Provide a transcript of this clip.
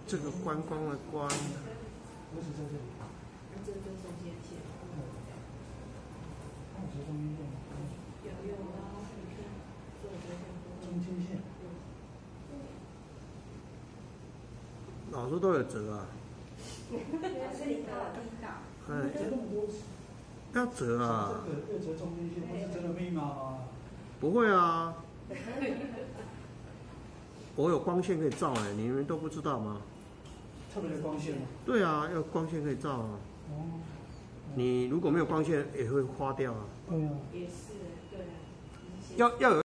这个观光的观， 我只在这里。 这中间线。 看我中间线。 有啊，你看， 中间线。 老师都有折啊。 这里到地道。 哎， 折那么多次。 要折啊。 这个要折中间线，不是折的密码吗？ 不会啊。我有光线可以照哎，你们都不知道吗？ 特别的光线吗？ 对啊，要光线可以照啊。 哦。 你如果没有光线，也会花掉啊。 对啊。 也是，对啊。 要有。